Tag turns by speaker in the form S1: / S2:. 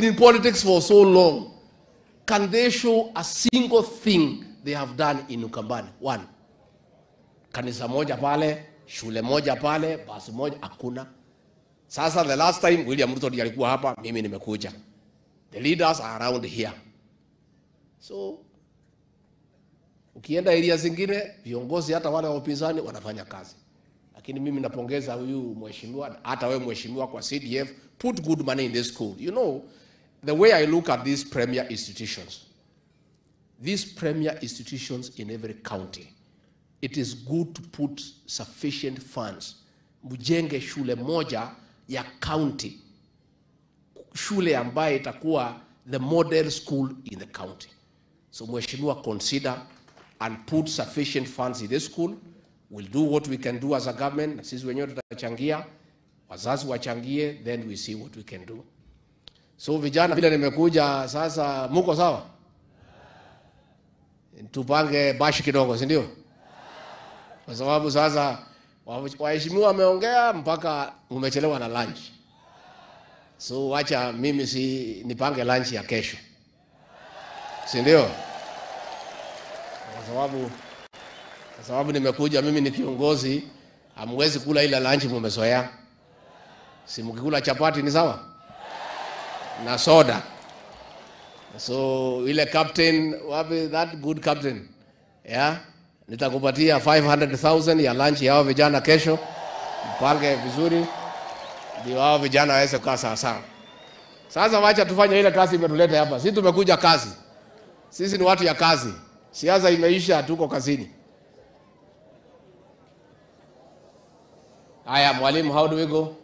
S1: in politics for so long. Can they show a single thing they have done in Ukambani? One. Kanisa moja pale, shule moja pale, basi moja, hakuna. Sasa the last time William Ruto alikuwa hapa, mimi nimekuja. The leaders are around here. So ukienda area zingine, viongozi hata wale wa upinzani wanafanya kazi. Lakini mimi napongeza huyu mheshimiwa, hata wewe mheshimiwa kwa CDF, put good money in this school. You know, the way I look at these premier institutions in every county, it is good to put sufficient funds. Mjenge shule moja ya county, shule ambaye itakuwa the model school in the county. So mheshimiwa, consider and put sufficient funds in this school. We'll do what we can do as a government. Na sisi wenyewe tutachangia, wazazi wachangie, then we see what we can do. So vijana, vile nimekuja sasa, muko sawa? Tupange bashi kidogo, si ndio? Kwa sababu sasa waheshimiwa wameongea mpaka umechelewa na lunch. So wacha mimi nipange lunch ya kesho, si ndio? Kwa sababu nimekuja mimi ni kiongozi, hamwezi kula ile lunch mmezoea. Si mkikula chapati ni sawa na soda. So ile captain, wapi that good captain, yeah, nitakupatia 500,000 ya lunch yao vijana kesho. Mpange vizuri ndio hao vijana waweze kukaa sawa sawa. Sasa wacha tufanye ile kazi imetuleta hapa. Sisi tumekuja kazi. Sisi ni watu ya kazi. Siasa imeisha, tuko kazini. Haya mwalimu, how do we go?